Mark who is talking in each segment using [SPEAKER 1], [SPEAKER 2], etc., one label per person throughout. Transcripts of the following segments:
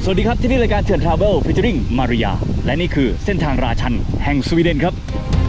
[SPEAKER 1] สวัสดีครับที่นี่รายการเถื่อนทราเวลฟีเจอริ่งมาริยาและนี่คือเส้นทางราชันแห่งสวีเดนครับ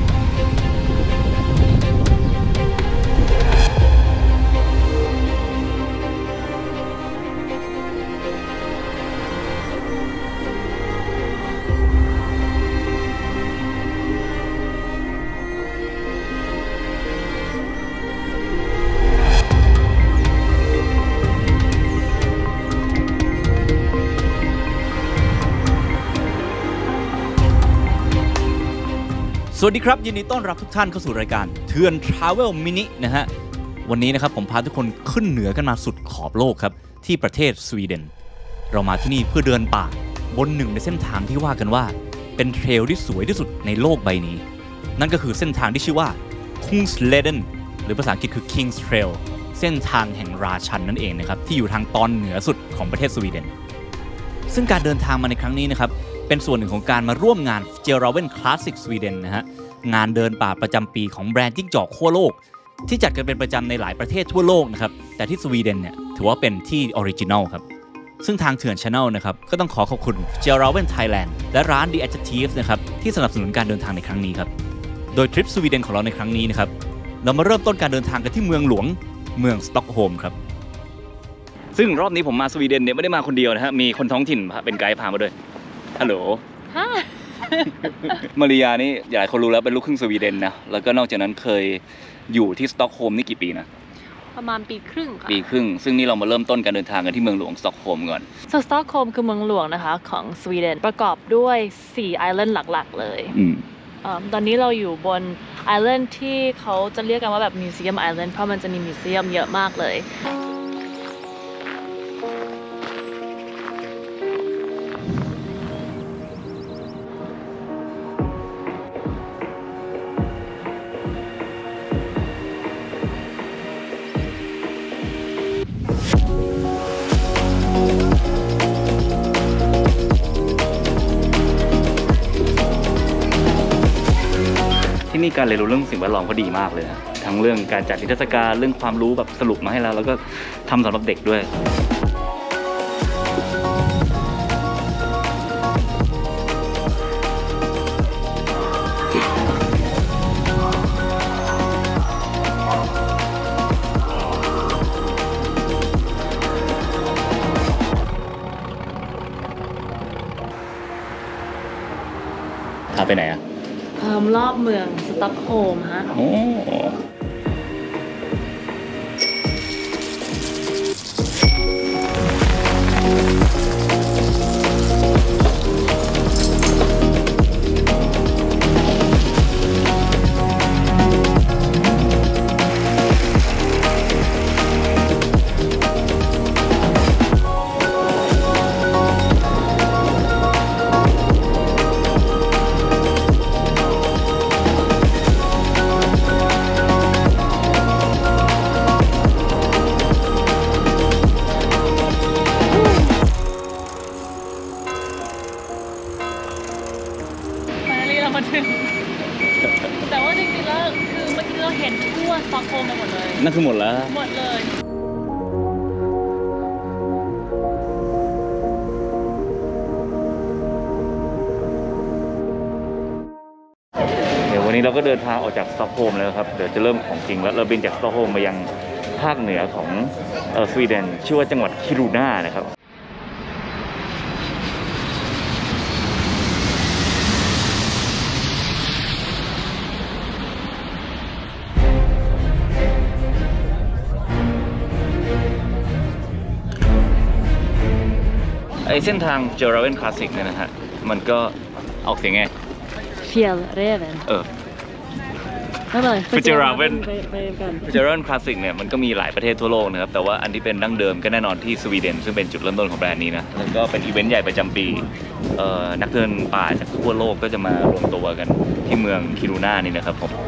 [SPEAKER 1] สวัสดีครับยินดีต้อนรับทุกท่านเข้าสู่รายการเถื่อนทราเวลมินินะฮะวันนี้นะครับผมพาทุกคนขึ้นเหนือกันมาสุดขอบโลกครับที่ประเทศสวีเดนเรามาที่นี่เพื่อเดินป่าบนหนึ่งในเส้นทางที่ว่ากันว่าเป็นเทรลที่สวยที่สุดในโลกใบนี้นั่นก็คือเส้นทางที่ชื่อว่า Kungsleden หรือภาษาอังกฤษคือ King's Trail เส้นทางแห่งราชันนั่นเองนะครับที่อยู่ทางตอนเหนือสุดของประเทศสวีเดนซึ่งการเดินทางมาในครั้งนี้นะครับเป็นส่วนหนึ่งของการมาร่วมงาน Fjällräven Classic Sweden นะฮะงานเดินป่าประจำปีของแบรนด์จิ้งจอกขั้วโลกที่จัดกันเป็นประจำในหลายประเทศทั่วโลกนะครับแต่ที่สวีเดนเนี่ยถือว่าเป็นที่ออริจินัลครับซึ่งทางเถื่อน Channel นะครับก็ต้องขอบคุณ Fjällräven Thailand และร้าน The Adjectives นะครับที่สนับสนุนการเดินทางในครั้งนี้ครับโดยทริปสวีเดนของเราในครั้งนี้นะครับเรามาเริ่มต้นการเดินทางกันที่เมืองหลวงเมืองสต็อกโฮล์มครับซึ่งรอบนี้ผมมาสวีเดนเนี่ยไม่ได้มาคนเดียวนะฮะมีคนท้องถิ่นเป็นไกด์พามาด้วยฮัลโหลมาริยานี่หลายคนรู้แล้วเป็นลูกครึ่งสวีเดนนะแล้วก็นอกจากนั้นเคยอยู่ที่สต็อกโฮล์มนี่กี่ปีนะ
[SPEAKER 2] ประมาณปีครึ่งค่ะ
[SPEAKER 1] ปีครึ่งซึ่งนี่เรามาเริ่มต้นการเดินทางกันที่เมืองหลวงสต็อกโฮล์มก่อน
[SPEAKER 2] สต็อกโฮล์มคือเมืองหลวงนะคะของสวีเดนประกอบด้วย4ไอแลนด์หลักๆเลยตอนนี้เราอยู่บนไอแลนด์ที่เขาจะเรียกกันว่าแบบมิวเซียมไอแลนด์เพราะมันจะมีมิวเซียมเยอะมากเลย
[SPEAKER 1] ที่นี่การเรียนรู้เรื่องสิ่งแวดล้อมก็ดีมากเลยนะทั้งเรื่องการจัดนิทรรศการเรื่องความรู้แบบสรุปมาให้แล้วก็ทำสำหรับเด็กด้วยพาไปไหนอะ
[SPEAKER 2] รอบเมืองสต็อกโฮล์มฮะแต่ว่าจริงๆแล้วคือเมื่อกี้เราเห็นทั่วสต็อกโฮล์มไปหมดเลย
[SPEAKER 1] นั่นคือหมดแล้ว
[SPEAKER 2] หมดเลย
[SPEAKER 1] เดี๋ยววันนี้เราก็เดินทางออกจากสต็อกโฮล์มแล้วครับเดี๋ยวจะเริ่มของจริงแล้วเราบินจากสต็อกโฮล์มมายังภาคเหนือของสวีเดนชื่อว่าจังหวัดคิรูน่านะครับไอเส้นทาง Fjällräven Classic เนี่ยนะฮะมันก็ออกเสียงไง
[SPEAKER 2] Fjällräven
[SPEAKER 1] Fjällräven Classic เนี่ยมันก็มีหลายประเทศทั่วโลกนะครับแต่ว่าอันที่เป็นดั้งเดิมก็แน่นอนที่สวีเดนซึ่งเป็นจุดเริ่มต้นของแบรนด์นี้นะแล้วก็เป็นอีเวนต์ใหญ่ประจำปีนักเดินป่าจากทั่วโลกก็จะมารวมตัวกันที่เมืองคิรูน่านี่นะครับผม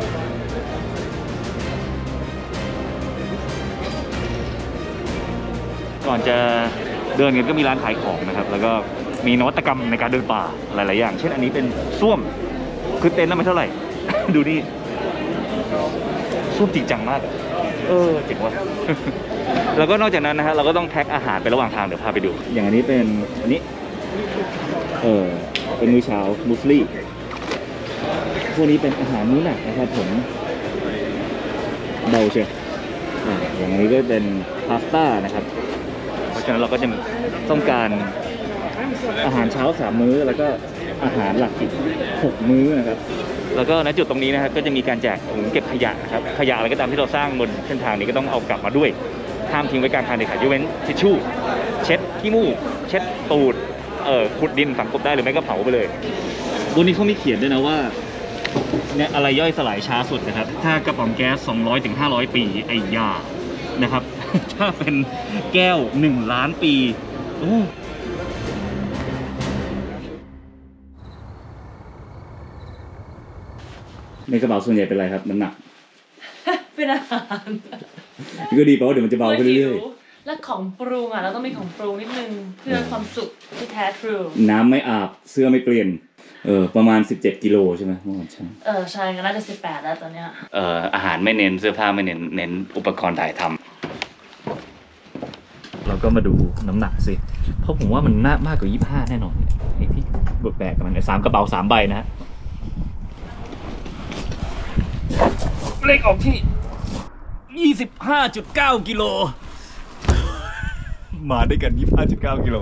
[SPEAKER 1] ก่อนจะเดินกันก็มีร้านขายของนะครับแล้วก็มีนวัตกรรมในการเดินป่าหลายๆอย่างเช่นอันนี้เป็นส้วมคือเต็นท์แล้วไม่เท่าไหร่ ดูนี่ส้วมจริงจังมากเจ๋งว่ะ แล้วก็นอกจากนั้นนะฮะเราก็ต้องแพ็คอาหารไประหว่างทางเดี๋ยวพาไปดูอย่างอันนี้เป็นอันนี้เป็นมื้อเช้ามุสลิพวกนี้เป็นอาหารมื้อหนักนะครับผมเบาเชียวอย่างนี้ก็เป็นพาสต้านะครับเพราะฉะนั้นเราก็จะต้องการอาหารเช้า3มื้อแล้วก็อาหารหลักอีก6มื้อนะครับแล้วก็ณจุดตรงนี้นะครับก็จะมีการแจกถุงเก็บขยะนะครับขยะอะไรก็ตามที่เราสร้างบนเส้นทางนี้ก็ต้องเอากลับมาด้วยห้ามทิ้งไว้กลางทางเด็ดขาดยกเว้นทิชชู่เช็ดขี้มูกเช็ดตูดขุดดินฝังกบได้หรือไม่ก็เผาไปเลยบนนี้เขามีเขียนด้วยนะว่าเนี่ยอะไรย่อยสลายช้าสุดนะครับถ้ากระป๋องแก๊ส200 ถึง 500 ปีไอ้ยานะครับ ถ้าเป็นแก้ว1 ล้านปีโอ้ในกระเป๋าส่วนใหญ่เป็นอะไรครับน้ำหนัก
[SPEAKER 2] เป็นอาหาร
[SPEAKER 1] ก็ดีเพราะเดี๋ยวมันจะเบาขึ้นเรื่อย
[SPEAKER 2] ๆและของปรุงเราต้องมีของปรุงนิดนึงเพื่อความสุขที่แท้ทรู
[SPEAKER 1] น้ำไม่อาบเสื้อไม่เปลี่ยนประมาณ17 กิโลใช่ไหมเมื่อวานใช่
[SPEAKER 2] ใช่ก็น่าจะ18แล้วตอนเนี้ย
[SPEAKER 1] อาหารไม่เน้นเสื้อผ้าไม่เน้นอุปกรณ์ถ่ายทำเราก็มาดูน้ำหนักสิเพราะผมว่ามันน่ามากกว่า25แน่นอนไอ้ที่แบกกับมัน3กระเป๋า3ใบนะฮะเลขออกที่ 25.9 กิโลมาด้วยกัน 25.9 กิโล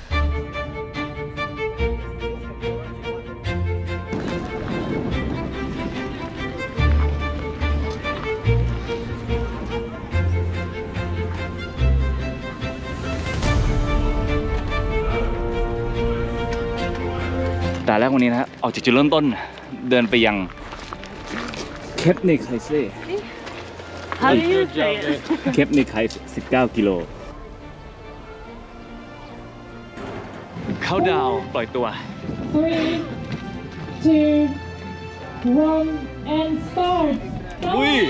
[SPEAKER 1] แต่แรกวันนี้นะออกจากจุดเริ่มต้นเดินไปยังเคปนิคไฮเซ่
[SPEAKER 2] How do you say it
[SPEAKER 1] เคปนิคไฮ19 กิโลเข้าดาวปล่อยตัว
[SPEAKER 3] 3, 2, 1 and start
[SPEAKER 1] อุ้ย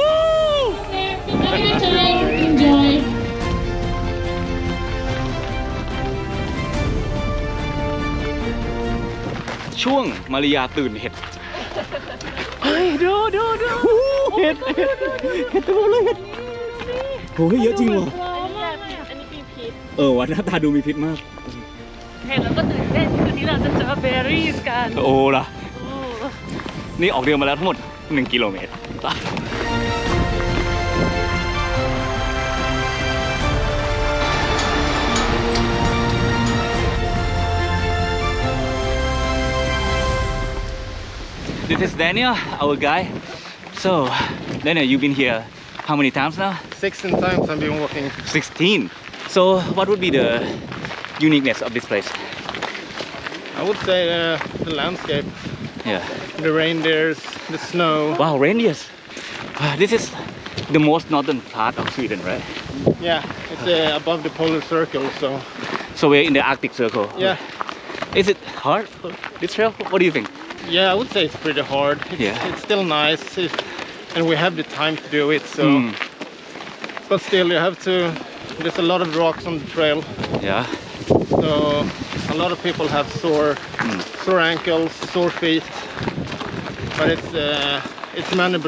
[SPEAKER 3] Enjoy
[SPEAKER 1] ช่วงมาริยาตื่นเห็ดเฮ้ยดูเห็ดเต็มเลยเห็ดโหเยอะจริงว่ะ
[SPEAKER 2] อันนี้มีพิษ
[SPEAKER 1] ว่ะหน้าตาดูมีพิษมาก
[SPEAKER 2] เห็นแล้วก็ตื่นเต้นคืนนี้เราจะเจอเบอร์รี่กัน
[SPEAKER 1] โอ้ล่ะนี่ออกเรือมาแล้วทั้งหมด1 กิโลเมตรThis is Daniel, our guy. So, Daniel, you've been here how many times now?
[SPEAKER 4] 16 times I've been walking.
[SPEAKER 1] 16. So, what would be the uniqueness of this place?
[SPEAKER 4] I would say the landscape.
[SPEAKER 1] Yeah.
[SPEAKER 4] The reindeers, the snow.
[SPEAKER 1] Wow, reindeers. This is the most northern part of Sweden, right?
[SPEAKER 4] Yeah, it's above the polar circle, so.
[SPEAKER 1] So we're in the Arctic Circle.
[SPEAKER 4] Yeah.
[SPEAKER 1] Is it hard, this trail? What do you think?
[SPEAKER 4] Yeah, I would say it's pretty hard. It's still nice, and we have the time to do it. So, but still, you have to. There's a lot of rocks on the trail.
[SPEAKER 1] Yeah.
[SPEAKER 4] So a lot of people have sore ankles, sore feet. But it's manageable.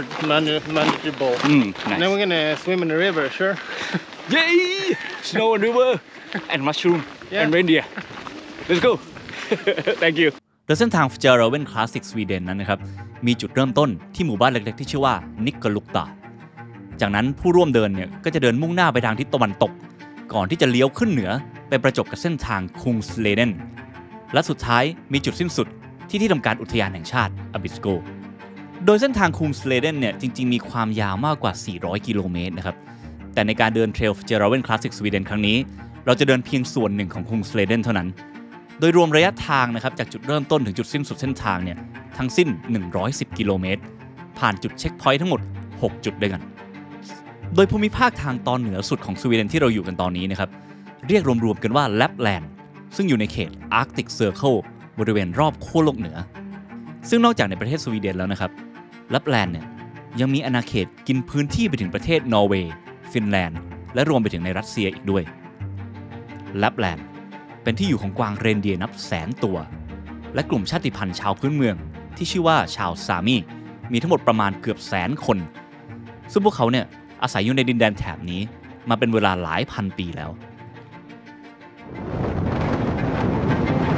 [SPEAKER 1] Nice.
[SPEAKER 4] And then we're gonna swim in the river, sure.
[SPEAKER 1] Yay! Snow and river, and mushroom, and reindeer. Let's go. Thank you. โดยเส้นทาง Fjällräven Classic Sweden นั้นนะครับมีจุดเริ่มต้นที่หมู่บ้านเล็กๆที่ชื่อว่านิกกลุกตาจากนั้นผู้ร่วมเดินเนี่ยก็จะเดินมุ่งหน้าไปทางทิศตะวันตกก่อนที่จะเลี้ยวขึ้นเหนือไปประจบกับเส้นทางคุงสเลเดนและสุดท้ายมีจุดสิ้นสุดที่ทำการอุทยานแห่งชาติอบิสโกโดยเส้นทางคุงสเลเดนเนี่ยจริงๆมีความยาวมากกว่า400 กิโลเมตรนะครับแต่ในการเดินเทรล Fjällräven Classic Sweden ครั้งนี้เราจะเดินเพียงส่วนหนึ่งของคุงสเลเดนเท่านั้นโดยรวมระยะทางนะครับจากจุดเริ่มต้นถึงจุดสิ้นสุดเส้นทางเนี่ยทั้งสิ้น110 กิโลเมตรผ่านจุดเช็คพอยท์ทั้งหมด6 จุดด้วยกันโดยภูมิภาคทางตอนเหนือสุดของสวีเดนที่เราอยู่กันตอนนี้นะครับเรียกรวมๆกันว่าแลปแลนด์ซึ่งอยู่ในเขต Arctic Circle บริเวณรอบขั้วโลกเหนือซึ่งนอกจากในประเทศสวีเดนแล้วนะครับแลปแลนด์เนี่ยยังมีอาณาเขตกินพื้นที่ไปถึงประเทศนอร์เวย์ฟินแลนด์และรวมไปถึงในรัสเซียอีกด้วยแลปแลนด์เป็นที่อยู่ของกวางเรนเดียร์นับแสนตัวและกลุ่มชาติพันธุ์ชาวพื้นเมืองที่ชื่อว่าชาวซามีมีทั้งหมดประมาณเกือบ100,000 คนซึ่งพวกเขาเนี่ยอาศัยอยู่ในดินแดนแถบนี้มาเป็นเวลาหลายพันปีแล้ว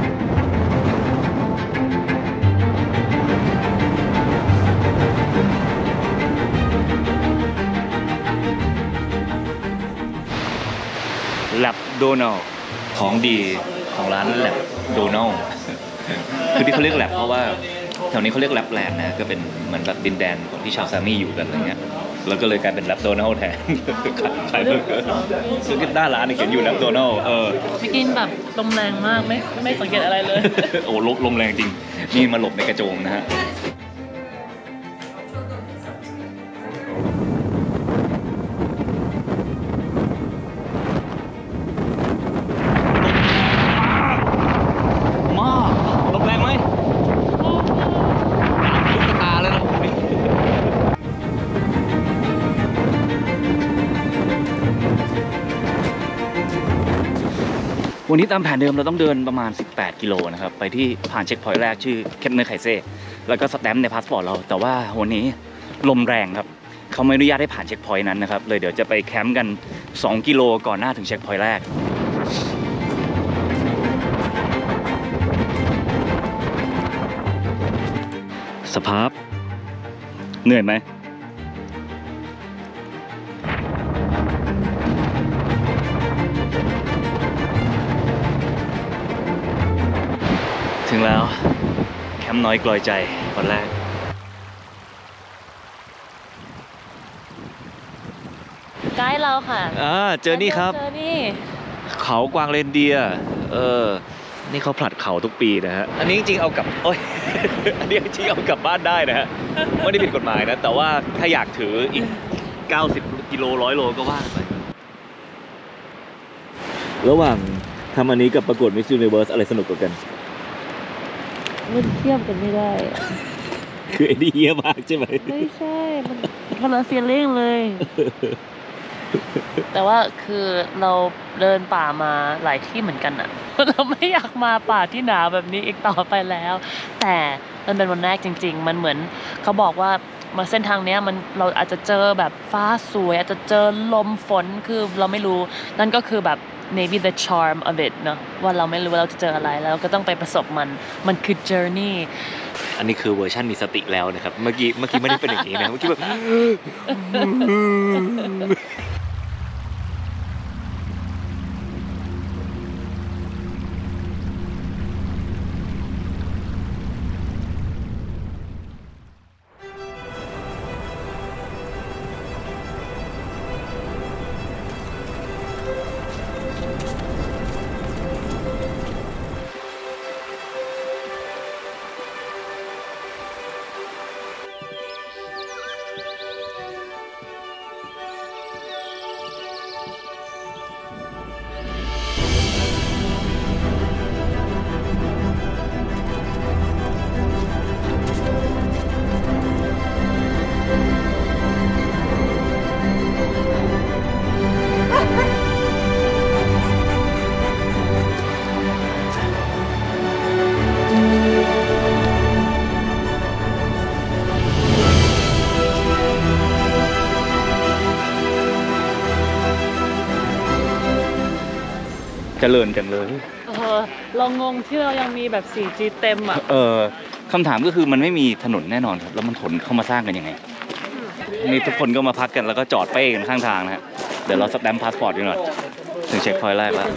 [SPEAKER 1] แลบโดนัลของดีของร้านแลบโดนัลคือที่เขาเรียกแลบเพราะว่าแถวนี้เขาเรียกแลบแลนด์นะก็เป็นเหมือนแบบดินแดนของที่ชาวซามีอยู่กันอะไรเงี้ยแล้วก็เลยกลายเป็นแลบโดนัลแทนขายเบอร์เกอร์ซึ่งหน้าร้านเขียนอยู่แลบโดนัล
[SPEAKER 2] ไม่กินแบบลมแรงมากไม่สังเกตอะไรเลย
[SPEAKER 1] โอ้ลมแรงจริงนี่มาหลบในกระโจมนะฮะวันนี้ตามแผนเดิมเราต้องเดินประมาณ18 กิโลนะครับไปที่ผ่านเช็คพอยต์แรกชื่อเคปเนอร์ไคเซ่แล้วก็สแตมป์ในพาสปอร์ตเราแต่ว่าวันนี้ลมแรงครับเขาไม่อนุญาตให้ผ่านเช็คพอยต์นั้นนะครับเลยเดี๋ยวจะไปแคมป์กัน2 กิโลก่อนหน้าถึงเช็คพอยต์แรกสภาพเหนื่อยไหมถึงแล้วแคมป์น้อยกลอยใจวันแรก
[SPEAKER 2] ไกด์เราค่ะ
[SPEAKER 1] เจอนี่ครับเขากวางเรนเดียร์นี่เขาผลัดเขาทุกปีนะฮะอันนี้จริงๆเอากลับอันนี้จริงๆเอากลับบ้านได้นะฮะไม่ได้ผิดกฎหมายนะแต่ว่าถ้าอยากถืออีก90 กิโล100 โลก็ว่าไประหว่างทำอันนี้กับประกวด Miss Universe อะไรสนุกกว่ากัน
[SPEAKER 2] มันเทียบกันไม่ได้
[SPEAKER 1] คือไอ้นี่เยี่ยมากใช่ไหม
[SPEAKER 2] ไม่ใช่มันคนละฟีลลิ่งเลยแต่ว่าคือเราเดินป่ามาหลายที่เหมือนกันอะเราไม่อยากมาป่าที่หนาวแบบนี้อีกต่อไปแล้วแต่มันเป็นวันแรกจริงๆมันเหมือนเขาบอกว่ามาเส้นทางเนี้ยมันเราอาจจะเจอแบบฟ้าสวยอาจจะเจอลมฝนคือเราไม่รู้นั่นก็คือแบบmaybe the charm of it เนอะว่าเราไม่รู้ว่าเราจะเจออะไรแล้วก็ต้องไปประสบมันคือ journey
[SPEAKER 1] อันนี้คือเวอร์ชันมีสติแล้วนะครับเมื่อกี้ไม่ได้เป็นอย่างนี้นะเมื่อกี้แบบเจริญจังเลย
[SPEAKER 2] เรางงที่เรายังมีแบบ 4G เต็มอ่ะ
[SPEAKER 1] คำถามก็คือมันไม่มีถนนแน่นอนครับแล้วมันขนเข้ามาสร้างกันยังไงนี่ทุกคนก็มาพักกันแล้วก็จอดเป้กันข้างทางนะฮะเดี๋ยวเราสแตมป์พาสปอร์ตกันหน่อยถึงเช็คพอยต์แรกแล้ว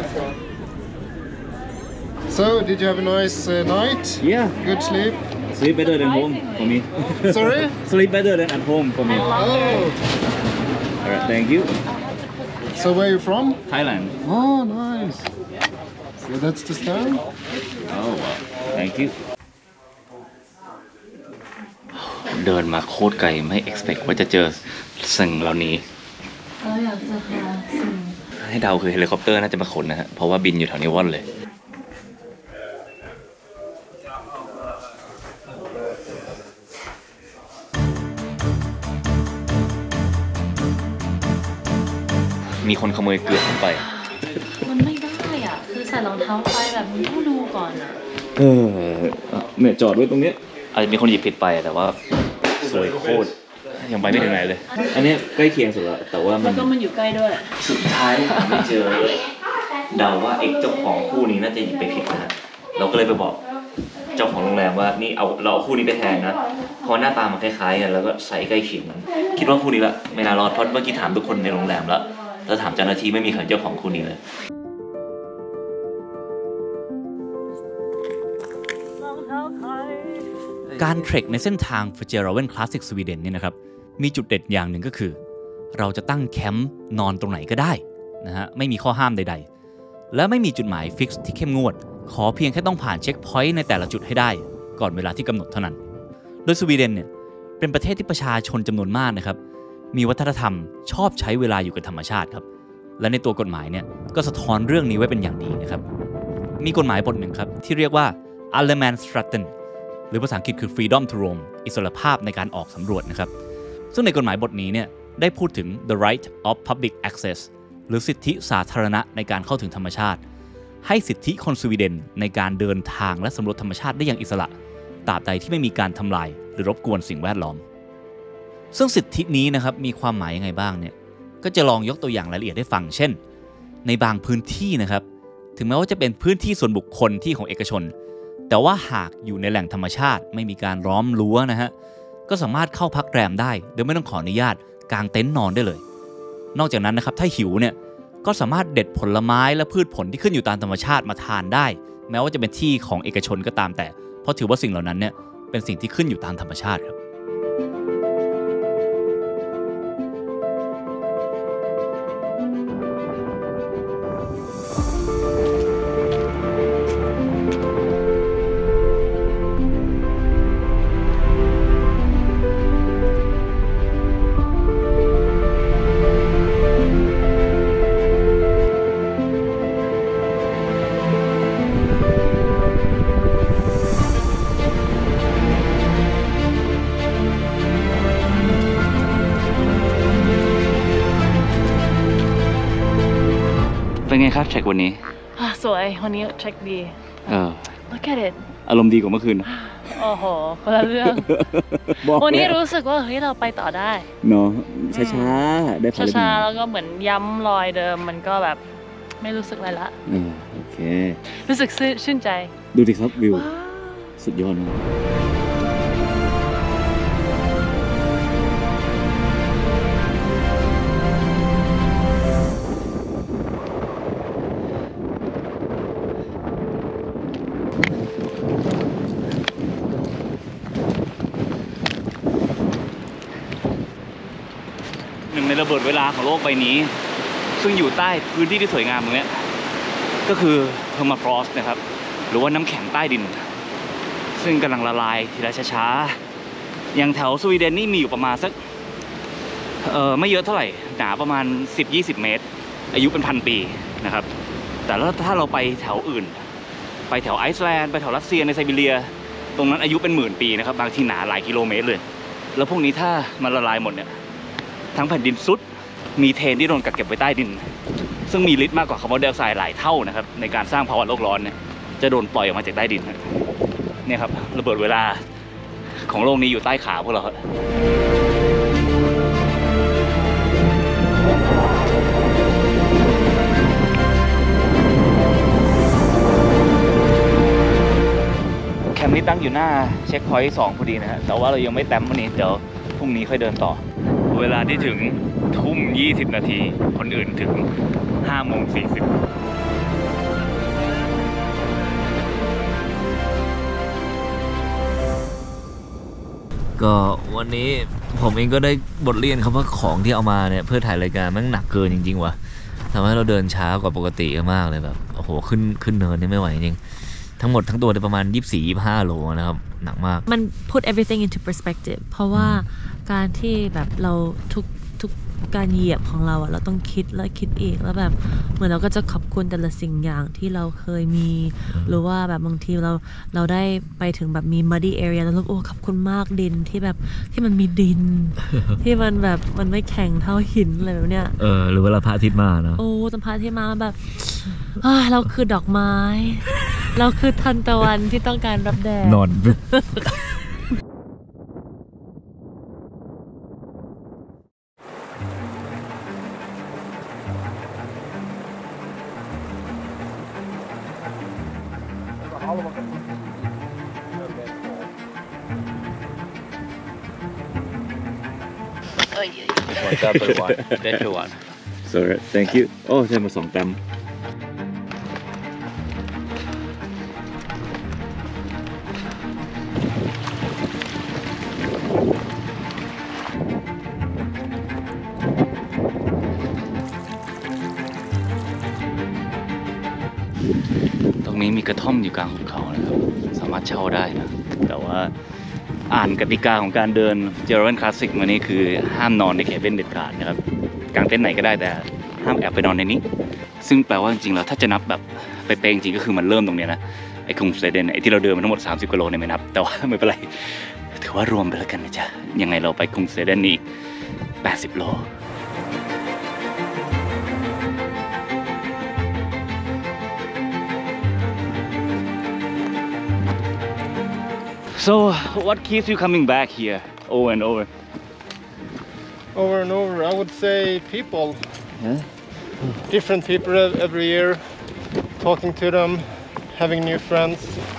[SPEAKER 4] So did you have a nice night?
[SPEAKER 1] Yeah.
[SPEAKER 4] Good sleep.
[SPEAKER 1] Sleep better than home for me.
[SPEAKER 4] Sorry?
[SPEAKER 1] Sleep better than at home for me.
[SPEAKER 4] Oh.
[SPEAKER 1] Alright, thank you.
[SPEAKER 4] So where are you from?
[SPEAKER 1] Thailand.
[SPEAKER 4] Oh, nice. So that's the star?
[SPEAKER 1] Oh, wow. Thank you. เดินมาโคตรไกลไม่ expect ว่าจะเจอสิ่งเหล่านี้
[SPEAKER 2] เราอยากจะหาสิ่ง
[SPEAKER 1] ให้เดาคือเฮลิคอปเตอร์น่าจะมาขนนะฮะเพราะว่าบินอยู่แถวนี้ว่อนเลยมีคนขโมยเกลือขึ้นไป
[SPEAKER 2] มันไม่ได้อ่ะคือใส่รองเท้าไปแบบนี้ต้องดูก่อนอ่ะ
[SPEAKER 1] เนี่ยจอดไว้ตรงนี้อาจจะมีคนหยิบผิดไปแต่ว่าสวยโคตรยังไปไม่ถึงไหนเลยอันนี้ใกล้เคียงสุดแล้วแต่ว่า
[SPEAKER 2] มันก็มันอยู่ใกล้ด้วย
[SPEAKER 1] สุดท้ายหาไม่เจอเดาว่าไอ้เจ้าของคู่นี้น่าจะหยิบไปผิดนะเราก็เลยไปบอกเจ้าของโรงแรมว่านี่เราเอาคู่นี้ไปแทนนะเพราะหน้าตามันคล้ายๆกันแล้วก็ใส่ใกล้เคียงกันคิดว่าคู่นี้ละไม่น่ารอดเพราะเมื่อกี้ถามทุกคนในโรงแรมแล้วถ้าถามเจ้าหน้าที่ไม่มีใครเจ้าของคู่นี้เลยการเทรคในเส้นทาง Fjällräven Classic Sweden เนี่ยนะครับมีจุดเด่นอย่างหนึ่งก็คือเราจะตั้งแคมป์นอนตรงไหนก็ได้นะฮะไม่มีข้อห้ามใดๆและไม่มีจุดหมายฟิกซ์ที่เข้มงวดขอเพียงแค่ต้องผ่านเช็คพอยต์ในแต่ละจุดให้ได้ก่อนเวลาที่กำหนดเท่านั้นโดยสวีเดนเนี่ยเป็นประเทศที่ประชาชนจำนวนมากนะครับมีวัฒนธรรมชอบใช้เวลาอยู่กับธรรมชาติครับและในตัวกฎหมายเนี่ยก็สะท้อนเรื่องนี้ไว้เป็นอย่างดีนะครับมีกฎหมายบทหนึ่งครับที่เรียกว่า Allemansrätten หรือภาษาอังกฤษคือ Freedom to Roam อิสรภาพในการออกสำรวจนะครับซึ่งในกฎหมายบทนี้เนี่ยได้พูดถึง the right of public access หรือสิทธิสาธารณะในการเข้าถึงธรรมชาติให้สิทธิคนสวีเดนในการเดินทางและสำรวจธรรมชาติได้อย่างอิสระตราบใดที่ไม่มีการทำลายหรือรบกวนสิ่งแวดล้อมซึ่งสิทธินี้นะครับมีความหมายยังไงบ้างเนี่ยก็จะลองยกตัวอย่างรายละเอียดให้ฟังเช่นในบางพื้นที่นะครับถึงแม้ว่าจะเป็นพื้นที่ส่วนบุคคลที่ของเอกชนแต่ว่าหากอยู่ในแหล่งธรรมชาติไม่มีการล้อมรั้วนะฮะก็สามารถเข้าพักแรมได้โดยไม่ต้องขออนุญาตกางเต็นท์นอนได้เลยนอกจากนั้นนะครับถ้าหิวเนี่ยก็สามารถเด็ดผลไม้และพืชผลที่ขึ้นอยู่ตามธรรมชาติมาทานได้แม้ว่าจะเป็นที่ของเอกชนก็ตามแต่เพราะถือว่าสิ่งเหล่านั้นเนี่ยเป็นสิ่งที่ขึ้นอยู่ตามธรรมชาติครับเป็นไงครับเช็ควันนี้
[SPEAKER 2] สวยวันนี้เช็คดีLook at it
[SPEAKER 1] อารมณ์ดีกว่าเมื่อคืน
[SPEAKER 2] โอ้โหคนละเรื่องวันนี้รู้สึกว่าเฮ้ยเราไปต่อได้
[SPEAKER 1] เนาะช้าๆได้
[SPEAKER 2] ช้าๆแล้วก็เหมือนย้ำรอยเดิมมันก็แบบไม่รู้สึกอะไรละ
[SPEAKER 1] โอเค
[SPEAKER 2] รู้สึกชื่นใจ
[SPEAKER 1] ดูดิครับวิวสุดยอดนะหนึ่งในระเบิดเวลาของโลกใบนี้ซึ่งอยู่ใต้พื้นที่ที่สวยงามตรงนี้ก็คือเพอร์มาฟรอสต์นะครับหรือว่าน้ำแข็งใต้ดินซึ่งกำลังละลายทีละช้าๆอย่างแถวสวีเดนนี่มีอยู่ประมาณสักไม่เยอะเท่าไหร่หนาประมาณ 10-20 เมตรอายุเป็นพันปีนะครับแต่ถ้าเราไปแถวอื่นไปแถวไอซ์แลนด์ไปแถวรัสเซียในไซบีเรียตรงนั้นอายุเป็นหมื่นปีนะครับบางทีหนาหลายกิโลเมตรเลยแล้วพวกนี้ถ้ามันละลายหมดเนี่ยทั้งแผ่นดินซุดมีเทนที่โดนกักเก็บไว้ใต้ดินซึ่งมีฤทธิ์มากกว่าคาร์บอนไดออกไซด์หลายเท่านะครับในการสร้างภาวะโลกร้อนเนี่ยจะโดนปล่อยออกมาจากใต้ดินเนี่ยครับระเบิดเวลาของโลกนี้อยู่ใต้ขาพวกเราแคมป์นี้ตั้งอยู่หน้าเช็คพอยต์2พอดีนะฮะแต่ว่าเรายังไม่แต้มวันนี้เดี๋ยวพรุ่งนี้ค่อยเดินต่อเวลาที่ถึงทุ่ม20 นาทีคนอื่นถึง5:40
[SPEAKER 5] ก็วันนี้ผมเองก็ได้บทเรียนครับว่าของที่เอามาเนี่ยเพื่อถ่ายรายการมันหนักเกินจริงๆว่ะทำให้เราเดินช้ากว่าปกติมากเลยแบบโอ้โหขึ้นเนินนี่ไม่ไหวจริงทั้งหมดทั้งตัวได้ประมาณ 24-25 โลนะครับหนักมาก
[SPEAKER 2] มัน put everything into perspective เพราะว่าการที่แบบเราทุกการเหยียบของเราเราต้องคิดแล้วคิดอีกแล้วแบบเหมือนเราก็จะขอบคุณแต่ละสิ่งอย่างที่เราเคยมีหรือว่าแบบบางทีเราได้ไปถึงแบบมี muddy area แล้วโอ้ขอบคุณมากดินที่แบบที่มันมีดิน ที่มันแบบมันไม่แข็งเท่าหินอะไรแบบเนี้ย
[SPEAKER 5] หรือเวลาพระอาทิตย์มาเนาะ
[SPEAKER 2] ตอนพระอาทิตย์มาแบบเราคือดอกไม้เราคือทันตะวันที่ต้องการรับแดด
[SPEAKER 5] นอน
[SPEAKER 1] Better one. sorry thank you โอ้ใช่มา2 แต้มตรงนี้มีกระท่อมอยู่กลางหุบเขานะครับสามารถเช่าได้นะแต่ว่าอ่านกติกาของการเดิน German Classic มานี่คือห้ามนอนในเคเบิลเด็ดขาดนะครับกางเต็นท์ไหนก็ได้แต่ห้ามแอบไปนอนในนี้ซึ่งแปลว่าจริงๆแล้วถ้าจะนับแบบไปเป๊ะจริงๆก็คือมันเริ่มตรงนี้นะไอ้คุงสเตเดนไอ้ที่เราเดินมาทั้งหมด30 กิโลเนี่ยไม่นับแต่ว่าไม่เป็นไรถือว่ารวมไปแล้วกันนะจ๊ะยังไงเราไปคุงสเตเดนนี่อีก80 โลSo what keeps you coming back here over and over?
[SPEAKER 4] Over and over, I would say people.
[SPEAKER 1] Yeah.
[SPEAKER 4] Different people every year, talking to them, having new friends.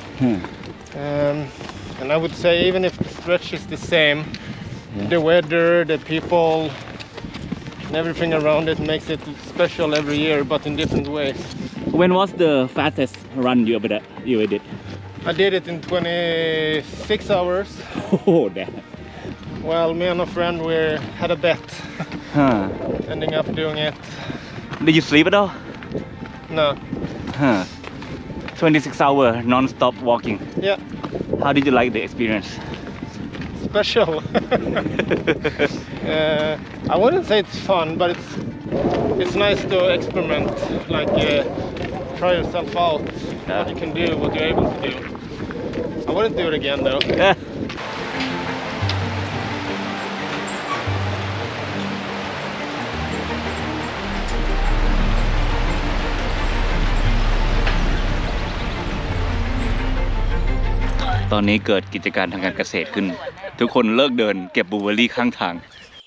[SPEAKER 4] And I would say even if the stretch is the same, the weather, the people, and everything around it makes it special every year, but in different ways.
[SPEAKER 1] When was the fastest run you ever did?
[SPEAKER 4] I did it in 26 hours.
[SPEAKER 1] Oh, damn.
[SPEAKER 4] Well, me and a friend, we had a bet, ending up doing it.
[SPEAKER 1] Did you sleep at all?
[SPEAKER 4] No.
[SPEAKER 1] 26 hour non-stop walking.
[SPEAKER 4] Yeah.
[SPEAKER 1] How did you like the experience?
[SPEAKER 4] Special. I wouldn't say it's fun, but it's nice to experiment, like try yourself out, what you can do, what you're able to do. I wouldn't do it again though. ตอนนี้เกิดกิจการทางการเกษตรขึ้นทุกคนเลิกเดินเก็บบลูเบอร์รี่ข้างทาง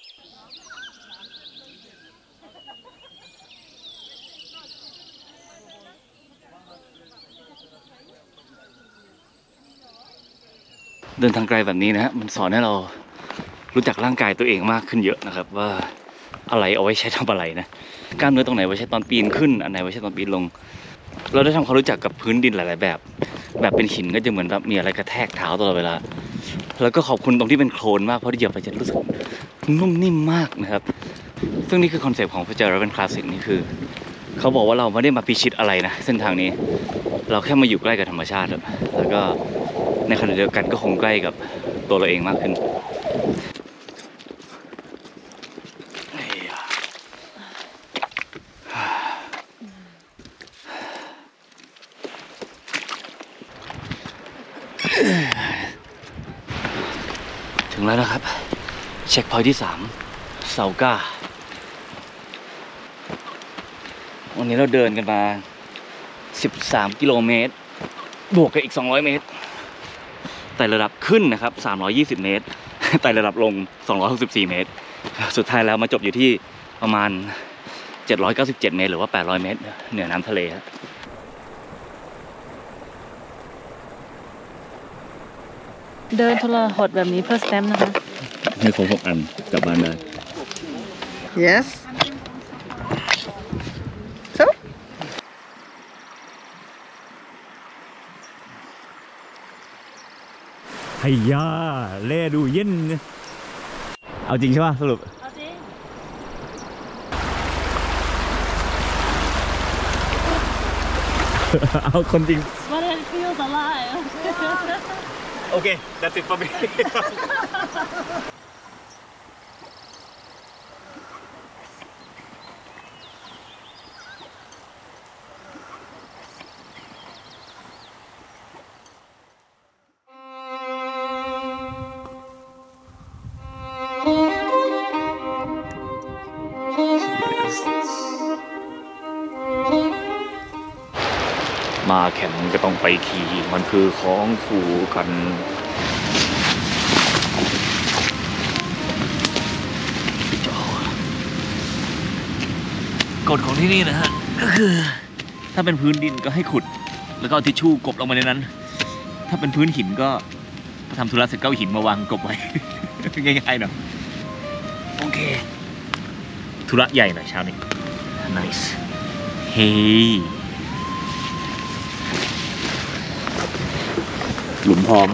[SPEAKER 4] เดินทางไกลแบบนี้นะฮะมันสอนให้เรารู้จักร่างกายตัวเองมากขึ้นเยอะนะครับว่าอะไรเอาไว้ใช้ทำอะไรนะกล้ามเนื้อตรงไหนไว้ใช้ตอนปีนขึ้นอันไหนไว้ใช้ตอนปีนลงเราได้ทำความรู้จักกับพื้นดินหลายๆแบบเป็นหินก็จะเหมือนแบบมีอะไรกระแทกเท้าตลอดเวลาแล้วก็ขอบคุณตรงที่เป็นโคลนมากเพราะที่เหยียบไปจะรู้สึกนุ่มนิ่มมากนะครับซึ่งนี่คือคอนเซปต์ของ German Classic นี่คือเขาบอกว่าเราไม่ได้มาพิชิตอะไรนะเส้นทางนี้เราแค่มาอยู่ใกล้กับธรรมชาติแล้วก็ในขณะเดียวกันก็คงใกล้กับตัวเราเองมากขึ้นถึงแล้วนะครับเช็คพอยท์ที่3เซาก้าวันนี้เราเดินกันมา13 กิโลเมตรบวกกับอีก200 เมตรไต่ระดับขึ้นนะครับ320 เมตรไต่ระดับลง264 เมตรสุดท้ายแล้วมาจบอยู่ที่ประมาณ797 เมตรหรือว่า800 เมตรเหนือน้ำทะเลครับ
[SPEAKER 2] เดินทรหดแบบนี้เพื่อสแตมป์นะคะ
[SPEAKER 1] ให้ครบ6 อันกลับบ้านได้
[SPEAKER 6] Yes. So.
[SPEAKER 1] ไอ้ย่าเล่ดูเย็นเอาจริงใช่ป่ะสรุป
[SPEAKER 2] เอาจริง
[SPEAKER 1] เอาคนจริง
[SPEAKER 2] But it feels alive
[SPEAKER 1] Okay that's it for me มาแข่งก็ต้องไปขี่มันคือของคู่กันกฎของที่นี่นะฮะก็คือถ้าเป็นพื้นดินก็ให้ขุดแล้วก็เอาทิชชู่กบลงมาในนั้นถ้าเป็นพื้นหินก็ทำธุระเสร็จก็เอาหินมาวางกบไว้ ง่ายๆเนาะโอเคธุระใหญ่หน่อยเช้านี้
[SPEAKER 4] nice เฮ้ยหลุมพร้อม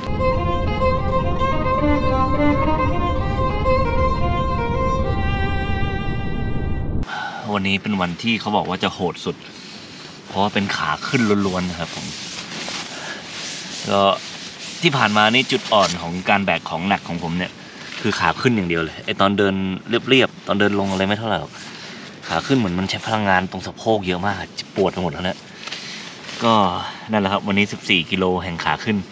[SPEAKER 4] วันนี้เป็นวันที่เขาบอกว่าจะโหดสุดเพราะว่าเป็นขาขึ้นล้วนๆนะครับผมก็ที่ผ่านมานี่จุดอ่อนของการแบกของหนักของผมเนี่ยคือขาขึ้นอย่างเดียวเลยไอตอนเดินเรียบๆตอนเดินลงอะไรไม่เท่าไหร่หรอกขาขึ้นเหมือนมันใช้พลังงานตรงสะโพกเยอะมากปวดไปหมดแล้วเนี่ยก็นั่นแหละครับวันนี้14กิโลแห่งขาขึ้น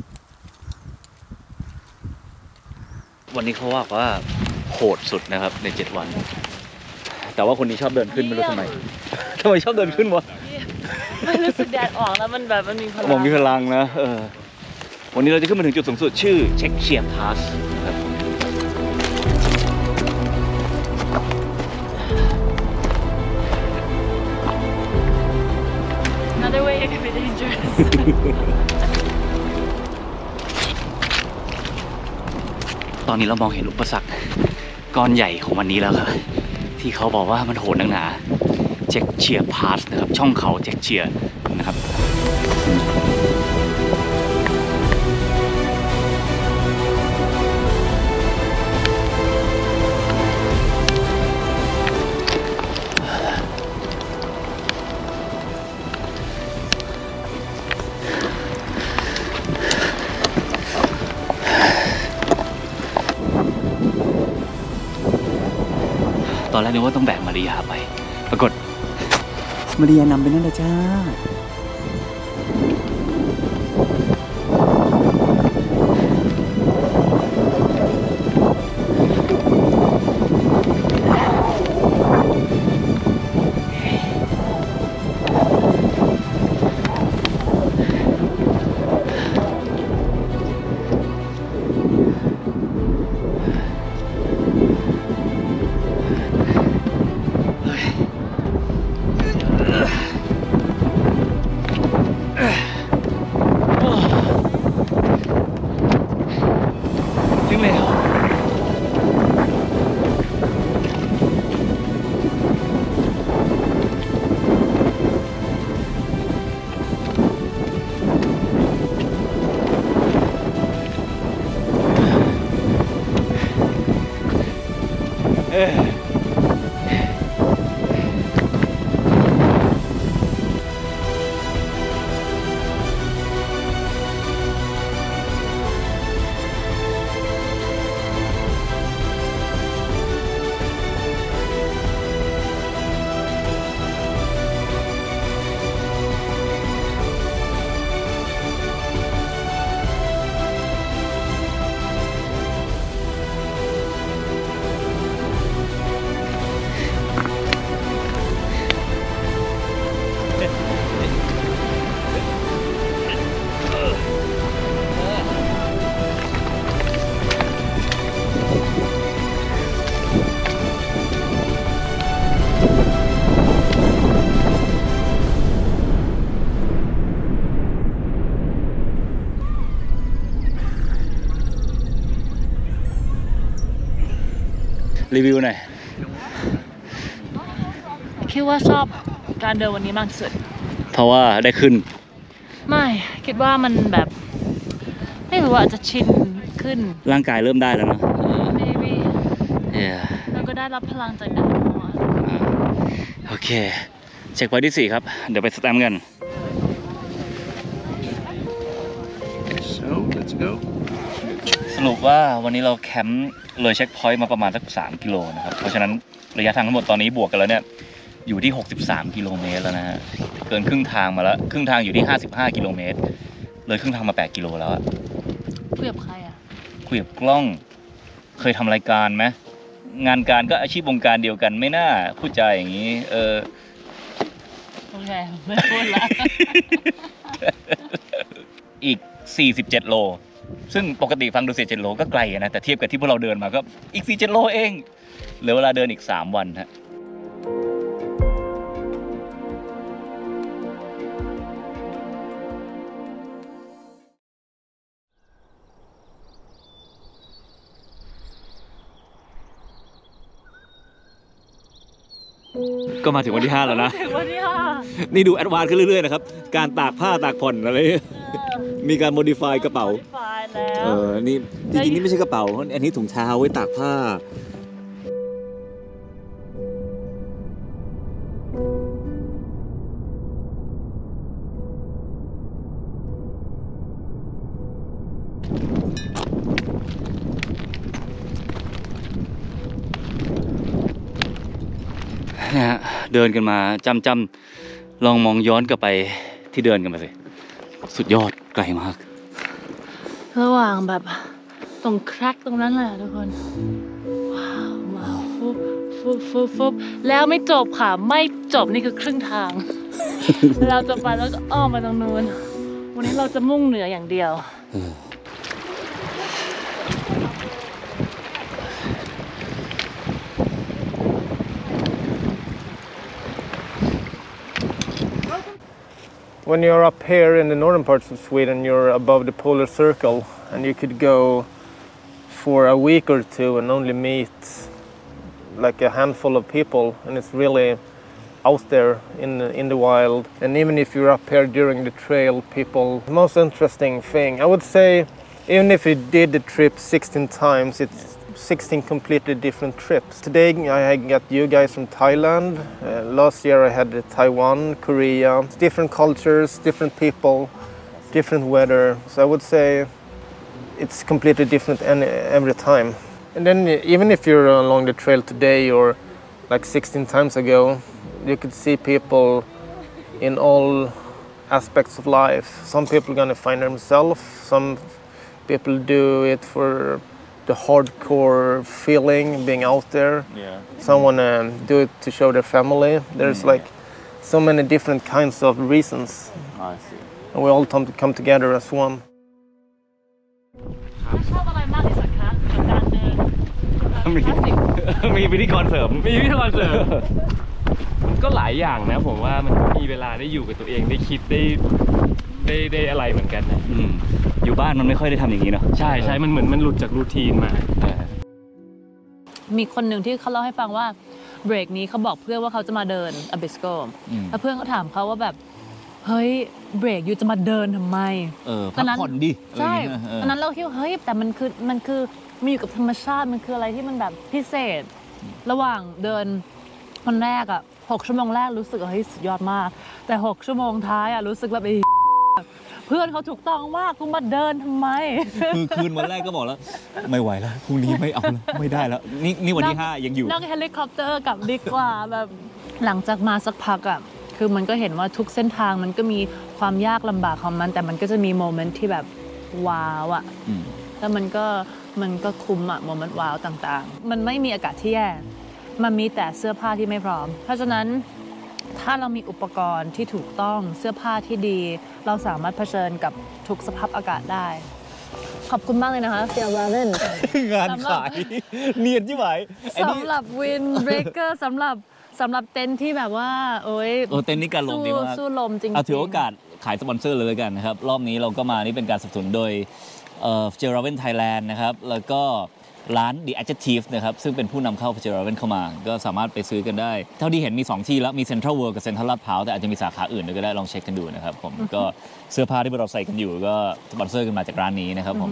[SPEAKER 4] วันนี้เขาว่าโหดสุดนะครับใน7วันแต่ว่าคนนี้ชอบเดินขึ้นไม่รู้ทำไมชอบเดินขึ้นวะ
[SPEAKER 2] ไม่รู้สึกแดดออกแล้วมันแบบมันมีพลัง
[SPEAKER 4] มีพลังนะวันนี้เราจะขึ้นมาถึงจุดสูงสุดชื่อเช็คเชียร์พาสนะครับ
[SPEAKER 2] Another way it could be dangerous
[SPEAKER 4] ตอนนี้เรามองเห็นอุปสรรคก้อนใหญ่ของวันนี้แล้วครับที่เขาบอกว่ามันโหดนักหนาเช็คเชียร์พาสนะครับช่องเขาเช็คเชียร์นะครับตอนแรกนึกว่าต้องแบกมาริยาไปปรากฏ
[SPEAKER 6] มาริยานำไปนั่นเลยจ้า
[SPEAKER 4] รีวิวหน่อย
[SPEAKER 2] คิดว่าชอบการเดินวันนี้มากที่สุด
[SPEAKER 4] เพราะว่าได้ขึ้น
[SPEAKER 2] ไม่คิดว่ามันแบบไม่รู้ว่าอาจจะชินขึ้น
[SPEAKER 4] ร่างกายเริ่มได้แล้วนะ
[SPEAKER 2] maybe แล้วก็ได้รับพลังจากแดด
[SPEAKER 4] โอเคเช็คพอยท์ที่4ครับเดี๋ยวไปสแตมป์กัน
[SPEAKER 6] so let's go
[SPEAKER 4] สรุปว่าวันนี้เราแคมป์เลยเช็คพอยต์มาประมาณสัก3กิโลนะครับเพราะฉะนั้นระยะทางทั้งหมดตอนนี้บวกกันแล้วเนี่ยอยู่ที่63กิโลเมตรแล้วนะฮะเกินครึ่งทางมาแล้วครึ่งทางอยู่ที่55กิโลเมตรเลยครึ่งทางมา8กิโลแล้วอะ
[SPEAKER 2] คุยกับใครอะ
[SPEAKER 4] คุยกับกล้องเคยทำรายการไหมงานการก็อาชีพวงการเดียวกันไม่น่าพูดจาอย่างนี้
[SPEAKER 2] โอเคไม่พูดละ
[SPEAKER 4] อีก47โลซึ่งปกติฟังดู47โลก็ไกลนะแต่เทียบกับที่พวกเราเดินมาก็อีก47โลเองเหลือเวลาเดินอีก3วันฮะก็มาถึงวันที่ 5 แล้วนะ
[SPEAKER 2] ถึงวันที่5
[SPEAKER 1] นี่ดูแอดวานซ์ขึ้นเรื่อยๆนะครับ การตากผ้าตากผ่อนอะไร มีการโมดิฟายกระเป๋า
[SPEAKER 2] แล้ว
[SPEAKER 1] นี่จริงๆนี่ไม่ใช่กระเป๋า อันนี้ถุงเท้าไว้ตากผ้า
[SPEAKER 4] นะฮะเดินกันมาจำลองมองย้อนกลับไปที่เดินกันมาสิสุดยอดไกลมาก
[SPEAKER 2] ระหว่างแบบตรงแคร็กตรงนั้นแหละทุกคน ว้าวมาฟุบฟุบฟุบฟุบแล้วไม่จบค่ะไม่จบนี่คือครึ่งทาง เราจะไปแล้วก็อ้อมมาตรงนู้นวันนี้เราจะมุ่งเหนืออย่างเดียว
[SPEAKER 7] When you're up here in the northern parts of Sweden, you're above the polar circle, and you could go for a week or two and only meet like a handful of people, and it's really out there in the wild. And even if you're up here during the trail, people, the most interesting thing, I would say, even if you did the trip 16 times, it's 16 completely different trips. Today I got you guys from Thailand. Last year I had Taiwan, Korea. It's different cultures, different people, different weather. So I would say it's completely different every time. And then even if you're along the trail today or like 16 times ago, you could see people in all aspects of life. Some people are gonna find themselves. Some people do it for the hardcore feeling, being out there.
[SPEAKER 1] Yeah.
[SPEAKER 7] Some want to do it to show their family. There's like so many different kinds of reasons.
[SPEAKER 1] I see.
[SPEAKER 7] And we all come together as one.
[SPEAKER 2] ชอบอะไรมากที่สุดคะกับการเดินคลาสสิก
[SPEAKER 4] มีพิธีกรเสริม
[SPEAKER 8] มีพี่คอนเสิร์ตก็หลายอย่างนะผมว่ามันมีเวลาได้อยู่กับตัวเองได้คิดได้อะไรเหมือนกันนะ
[SPEAKER 4] อยู่บ้านมันไม่ค่อยได้ทำอย่างนี้เนาะ
[SPEAKER 8] ใช่ใช่มันเหมือนมันหลุดจากรูทีนมา
[SPEAKER 2] มีคนหนึ่งที่เขาเล่าให้ฟังว่าเบรกนี้เขาบอกเพื่อนว่าเขาจะมาเดินอบิสโกแล้วเพื่อนก็ถามเขาว่าแบบเฮ้ยเบรกอยู่จะมาเดินทำไม
[SPEAKER 1] พักผ่อนดิ
[SPEAKER 2] ใช่ตอนนั้นเราคิดว่าเฮ้ยแต่มันคือมีอยู่กับธรรมชาติมันคืออะไรที่มันแบบพิเศษ ระหว่างเดินวันแรกอ่ะ6 ชั่วโมงแรกรู้สึกเฮ้ยสุดยอดมากแต่6 ชั่วโมงท้ายอ่ะรู้สึกแบบเพื่อนเขาถูกต้องว่ากูมาเดินทำไม
[SPEAKER 1] คือคืนวันแรกก็บอกแล้ว ไม่ไหวแล้วพรุ่งนี้ไม่เอาแล้วไม่ได้แล้วนี่วันที่ 5 ยังอยู่
[SPEAKER 2] นั่งเฮลิคอปเตอร์กลับดีกว่าแบบหลังจากมาสักพักอ่ะคือมันก็เห็นว่าทุกเส้นทางมันก็มีความยากลำบากของมันแต่มันก็จะมีโมเมนต์ที่แบบว้าวอ่ะแล้วมันก็คุ้มอ่ะโมเมนต์ว้าวต่างๆมันไม่มีอากาศที่แย่มันมีแต่เสื้อผ้าที่ไม่พร้อมเพราะฉะนั้นถ้าเรามีอุปกรณ์ที่ถูกต้องเสื้อผ้าที่ดีเราสามารถเผชิญกับทุกสภาพอากาศได้ขอบคุณมากเลยนะคะเฟียร์ราเล่น
[SPEAKER 1] งานขายเนียนที่ไหว
[SPEAKER 2] สำหรับวินเบรกเกอร์สำหรับเต็นท์ที่แบบว่าโอ้ย
[SPEAKER 1] เต็นท์นี่การลมดีมาก
[SPEAKER 2] สู้ลมจริงๆ
[SPEAKER 1] ถือโอกาสขายสปอนเซอร์เลยกันนะครับรอบนี้เราก็มานี่เป็นการสนับสนุนโดยเจอราเวนไทยแลนด์นะครับแล้วก็ร้าน The Adjective นะครับซึ่งเป็นผู้นำเข้าเจอราเวนเข้ามาก็สามารถไปซื้อกันได้เท่าที่เห็นมี2ที่แล้วมีเซ็นทรัลเวิลด์กับเซ็นทรัลลาดพร้าวแต่อาจจะมีสาขาอื่นด้วยก็ได้ลองเช็คกันดูนะครับผมก็เสื้อผ้าที่เราใส่กันอยู่ก็สปอนเซอร์กันมาจากร้านนี้นะครับผม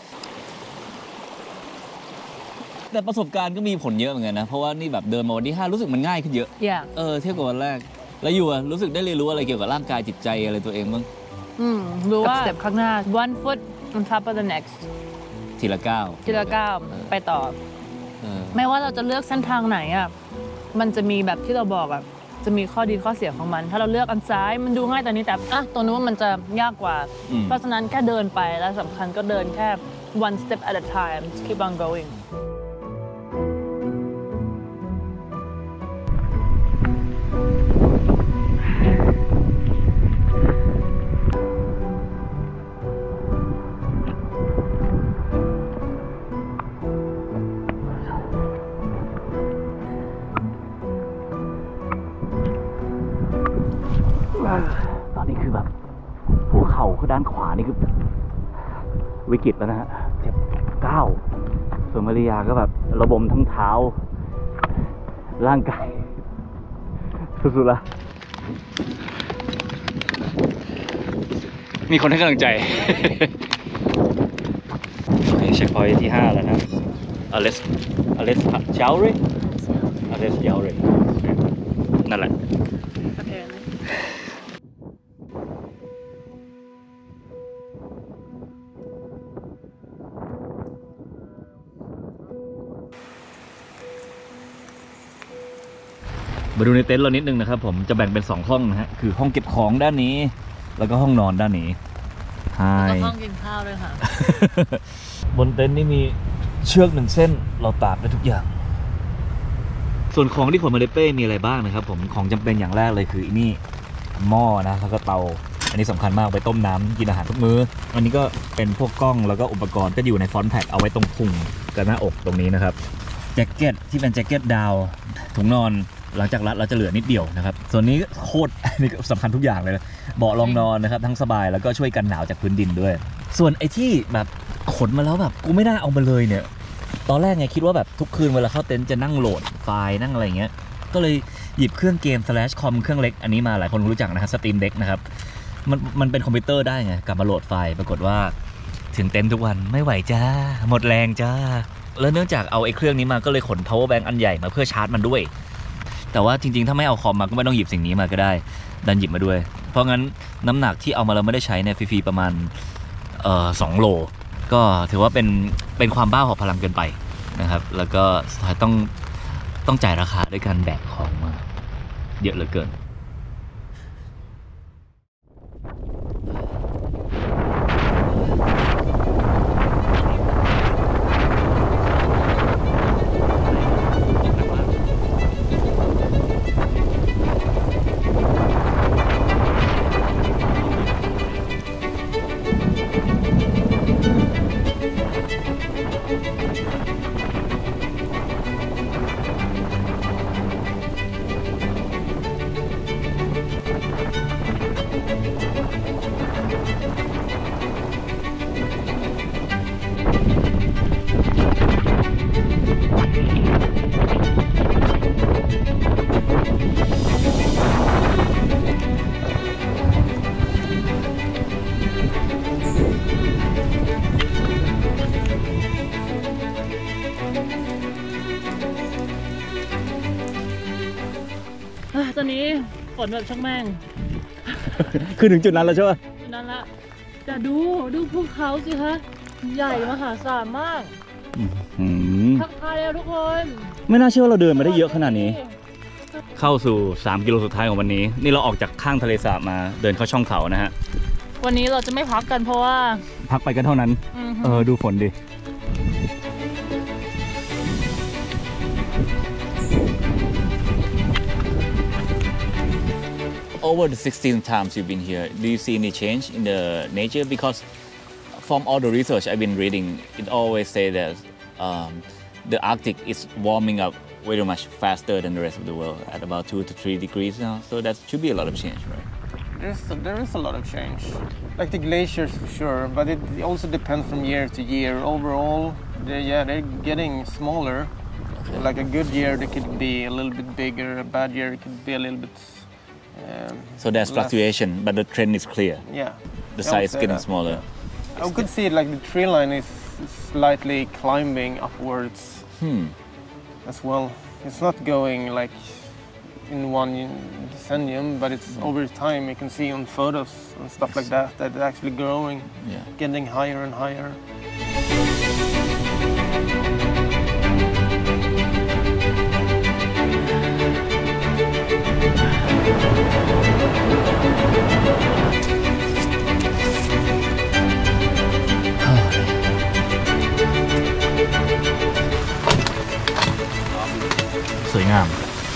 [SPEAKER 1] แต่ประสบการณ์ก็มีผลเยอะเหมือนกันนะเพราะว่านี่แบบเดินมาวันที่ 5รู้สึกมันง่ายขึ้นเยอะเทียบกับวันแรกแล้วอยู่รู้สึกได้เรียนรู้อะไรเกี่ยวกับร่างกายจิตใจอะไรตัวเองบ้าง
[SPEAKER 2] รู้ว่าสเต็ปข้างหน้า one foot on top of the next
[SPEAKER 1] ทีละก้าว
[SPEAKER 2] ไปต่อไม่ว่าเราจะเลือกเส้นทางไหนอ่ะมันจะมีแบบที่เราบอกอ่ะจะมีข้อดีข้อเสียของมันถ้าเราเลือกอันซ้ายมันดูง่ายแต่นี้แต่ตัวนู้นมันจะยากกว่าเพราะฉะนั้นแค่เดินไปแล้วสำคัญก็เดินแค่ one step at a time keep on going
[SPEAKER 4] ตอนนี้คือแบบหัวเข่าคือด้านขวานี่คือวิกฤตแล้วนะฮะเจ็บก้าวส่วนมาริยาก็แบบระบมทั้งเท้าร่างกายสุดๆละมีคนให้กำลังใจ โอเคเช็คพอยท์ที่ 5 แล้วนะอเลสเจ้าเลยนั่นแหละ มาดูในเต็นท์เรานิดนึงนะครับผมจะแบ่งเป็น2ห้องนะฮะคือห้องเก็บของด้านนี้แล้วก็ห้องนอนด้านนี้ใช่
[SPEAKER 2] แล้วก็ห้องกินข้าวด้วยค่ะ
[SPEAKER 5] บนเต็นท์นี่มีเชือก1 เส้นเราตากได้ทุกอย่าง ส่วนของที่ขนมาในเป้มีอะไรบ้างนะครับผมของจำเป็นอย่างแรกเลยคือนี่หม้อนะแล้วก็เตาอันนี้สำคัญมากไปต้มน้ำกินอาหารทุกมื้ออันนี้ก็เป็นพวกกล้องแล้วก็อุปกรณ์ก็อยู่ในฟรอนต์แพ็คเอาไว้ตรงพุงกับหน้าอกตรงนี้นะครับแจ็คเก็ตที่เป็นแจ็คเก็ตดาวถุงนอนหลังจากรัดเราจะเหลือนิดเดียวนะครับส่วนนี้โคตรนี่สำคัญทุกอย่างเลยเบาะรองนอนนะครับทั้งสบายแล้วก็ช่วยกันหนาวจากพื้นดินด้วยส่วนไอ้ที่แบบขนมาแล้วแบบกูไม่น่าเอามาเลยเนี่ยตอนแรกไงคิดว่าแบบทุกคืนเวลาเข้าเต็นท์จะนั่งโหลดไฟล์นั่งอะไรเงี้ยก็เลยหยิบเครื่องเกม /com เครื่องเล็กอันนี้มาหลายคนรู้จักนะครับ Steam Deck นะครับมันเป็นคอมพิวเตอร์ได้ไงกลับมาโหลดไฟล์ปรากฏว่าถึงเต็นท์ทุกวันไม่ไหวจ้าหมดแรงจ้าแล้วเนื่องจากเอาไอ้เครื่องนี้มาก็เลยขน power bank อันใหญ่มาเพื่อชาร์จมันด้วยแต่ว่าจริงๆถ้าไม่เอาคอมมาก็ไม่ต้องหยิบสิ่งนี้มาก็ได้ดันหยิบมาด้วยเพราะงั้นน้ำหนักที่เอามาเราไม่ได้ใช้เนี่ยฟรีๆประมาณ2 โลก็ถือว่าเป็นความบ้าหอบพลังเกินไปนะครับแล้วก็สุดท้ายต้องจ่ายราคาด้วยการแบกของมาเยอะเหลือเกิน
[SPEAKER 2] ตอนนี้ฝนแบบช่างแม่ง
[SPEAKER 4] คือถึงจุดนั้นแล้วใช่ไหม
[SPEAKER 2] จุดนั้นละแต่ดูภูเขาสิคะใหญ่มหาศาลมากทักทายแล้วทุกคน
[SPEAKER 4] ไม่น่าเชื่อว่าเราเดินมาได้เยอะขนาดนี้เข้าสู่3 กิโลสุดท้ายของวันนี้นี่เราออกจากข้างทะเลสาบมาเดินเข้าช่องเขานะฮะ
[SPEAKER 2] วันนี้เราจะไม่พักกันเพราะว่า
[SPEAKER 4] พักไปกันเท่านั้นดูฝนดิ
[SPEAKER 1] Over the 16 times you've been here, do you see any change in the nature? Because from all the research I've been reading, it always say that the Arctic is warming up very much faster than the rest of the world at about 2 to 3 degrees now. So that should be a lot of change, right?
[SPEAKER 7] There is a lot of change. Like the glaciers for sure, but it also depends from year to year. Overall, they're getting smaller. Like a good year, they could be a little bit bigger. A bad year, it could be a little bit.
[SPEAKER 1] So there's fluctuation, but the trend is clear.
[SPEAKER 7] Yeah.
[SPEAKER 1] The size is getting smaller.
[SPEAKER 7] I could see like the tree line is slightly climbing upwards as well. It's not going like in one decennium, but it's over time. You can see on photos and stuff like that it's actually growing, getting higher and higher.
[SPEAKER 1] Sôi ngam.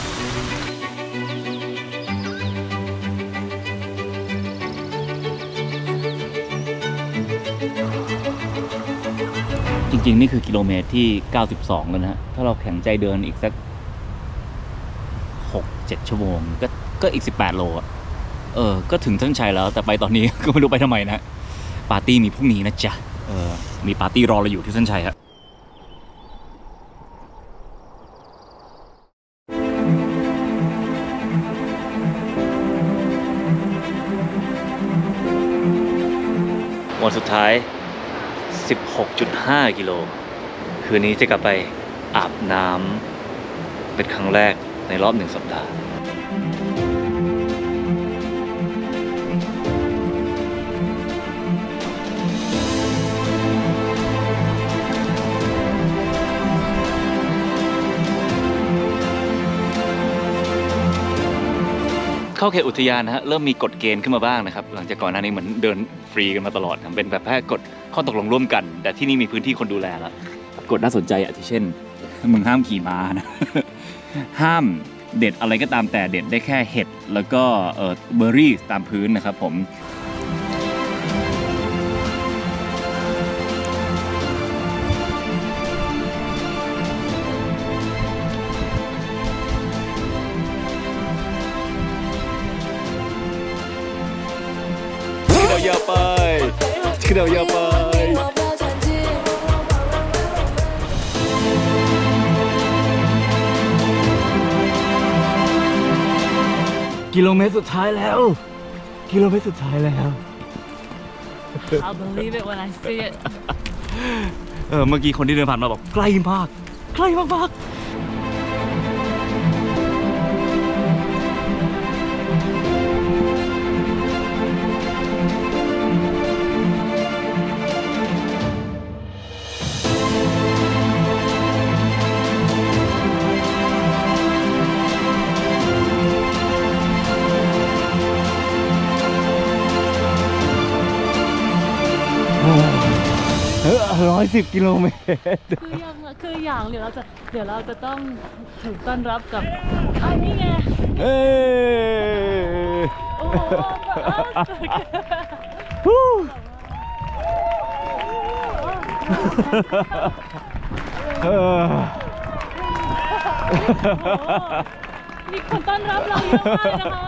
[SPEAKER 1] Jริงๆนี่คือกิโลเมตรที่92แล้วนะฮะถ้าเราแข็งใจเดินอีกสัก 6-7 ชั่วโมงก็อีก18 โลอ่ะก็ถึงเส้นชัยแล้วแต่ไปตอนนี้ ก็ไม่รู้ไปทำไมนะปาร์ตี้มีพรุ่งนี้นะจ๊ะมีปาร์ตี้รอเราอยู่ที่เส้นชัยฮะ
[SPEAKER 4] วันสุดท้าย 16.5 กิโลคืนนี้จะกลับไปอาบน้ำเป็นครั้งแรกในรอบ1 สัปดาห์เข้าเขตอุทยานนะฮะเริ่มมีกฎเกณฑ์ขึ้นมาบ้างนะครับหลังจากก่อนหน้านี้เหมือนเดินฟรีกันมาตลอดเป็นแบบแค่กฎข้อตกลงร่วมกันแต่ที่นี่มีพื้นที่คนดูแลแล้วกฎน่าสนใจอาทิเช่นมึงห้ามขี่ม้านะ ห้ามเด็ดอะไรก็ตามแต่เด็ดได้แค่เห็ดแล้วก็เบอร์รี่ตามพื้นนะครับผมอย่าไปขึ้นเอาอย่าไปกิโลเมตรสุดท้ายแล้วกิโลเมตรสุดท้ายแล้ว
[SPEAKER 2] I'll believe it when I see it
[SPEAKER 4] เมื่อกี้คนที่เดินผ่านมาบอกใกล้มากใกล้มาก110 กิโลเมตร
[SPEAKER 2] คืออย่างเดี๋ยวเราจะต้องถูกต้อนรับกับนี่ไงโอ้โหมีคนต้อนรับเราเยอะมากนะคะ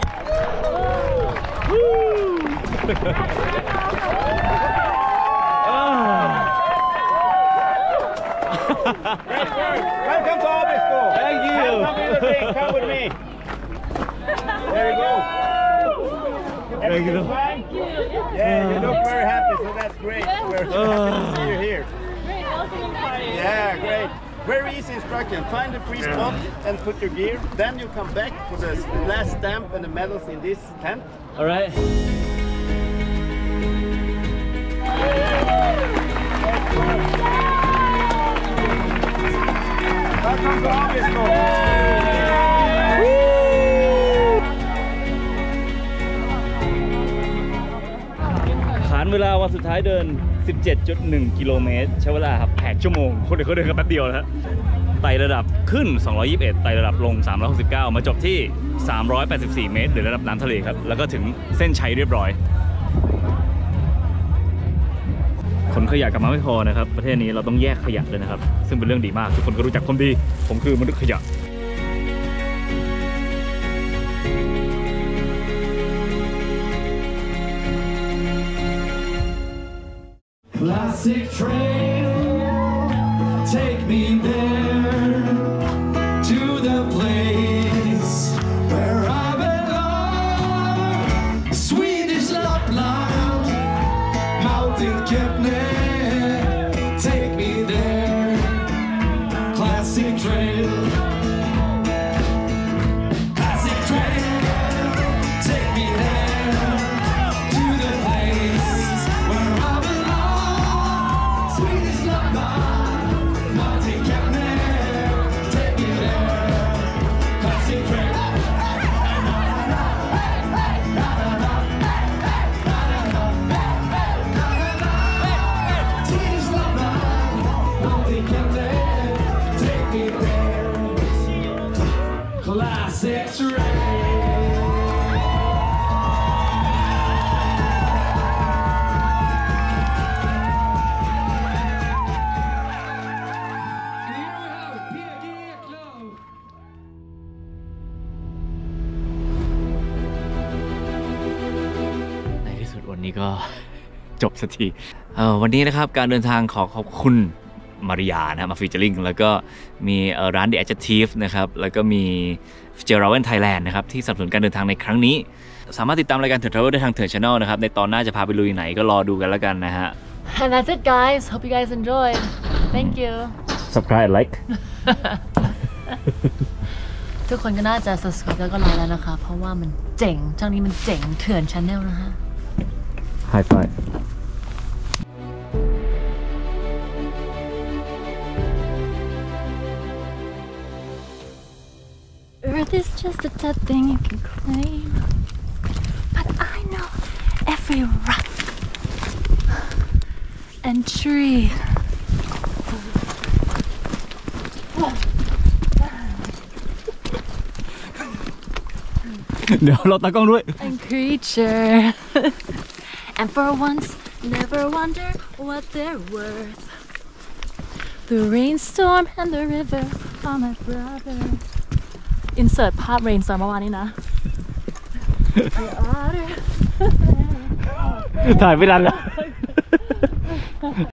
[SPEAKER 7] Welcome to Abisko.
[SPEAKER 4] Thank you.
[SPEAKER 7] Come with me. There you go.
[SPEAKER 4] Thank you.
[SPEAKER 7] Fine? Yeah, you look very happy, so that's great. We're happy to see you here.
[SPEAKER 2] Great, welcome party.
[SPEAKER 7] Yeah, great. Very easy instruction. Find the free spot and put your gear. Then you come back for the last stamp and the medals in this tent.
[SPEAKER 4] All right.
[SPEAKER 7] Welcome to Abisko.
[SPEAKER 4] ขานเวลาวันสุดท้ายเดิน 17.1 กิโลเมตรใช้เวลาครับ8 ชั่วโมงคนเดียวเขาเดินกันแป๊บเดียวแล้วไต่ระดับขึ้น221ไต่ระดับลง369มาจบที่384 เมตรหรือระดับน้ำทะเลครับแล้วก็ถึงเส้นชัยเรียบร้อยขนขยะกลับมาไม่พอนะครับประเทศนี้เราต้องแยกขยะเลยนะครับซึ่งเป็นเรื่องดีมากทุกคนก็รู้จักผมดีผมคือมนุษย์ขยะ
[SPEAKER 9] Classic train, take me there to the place where I belong. Swedish Lapland, mountain Kebnekaise, take me there. Classic trail, classic trail, take me there to the place where I belong. Swedish Lapland, mountain Kebnekaise, take me there. Classic trail. Swedish Lapland, mountain Kebnekaise, take me there. Classic trail.
[SPEAKER 4] ในที่สุดวันนี้ก็ จบสักทีวันนี้นะครับการเดินทางขอขอบคุณมาริยานะมาฟีเจอริงแล้วก็มีร้าน The Adjective นะครับแล้วก็มี Geraldine Thailand นะครับที่สนับสนุนการเดินทางในครั้งนี้
[SPEAKER 5] สามารถติดตามรายการเถื่อนทราเวลได้ทางเถื่อน Channel นะครับในตอนหน้าจะพาไปลุยไหนก็รอดูกันแล้วกันนะฮะ
[SPEAKER 2] And that's it guys hope you guys enjoyed thank you
[SPEAKER 5] subscribe like
[SPEAKER 2] ทุกคนก็น่าจะ subscribe แล้วก็ไลค์แล้วนะคะเพราะว่ามันเจ๋งช่องนี้มันเจ๋งเถื่อน Channel นะคะ
[SPEAKER 5] high five
[SPEAKER 2] Earth is just a dead thing you can claim but I know every rock and tree
[SPEAKER 5] เดี๋ยวเราตากล้องด้วย
[SPEAKER 2] and creature and for once never wonder what they're worth the rainstorm and the river are my brother insert ภาพ rainstorm เมื่อวานนี้นะ
[SPEAKER 5] ถ่ายไม่ทันแล้ว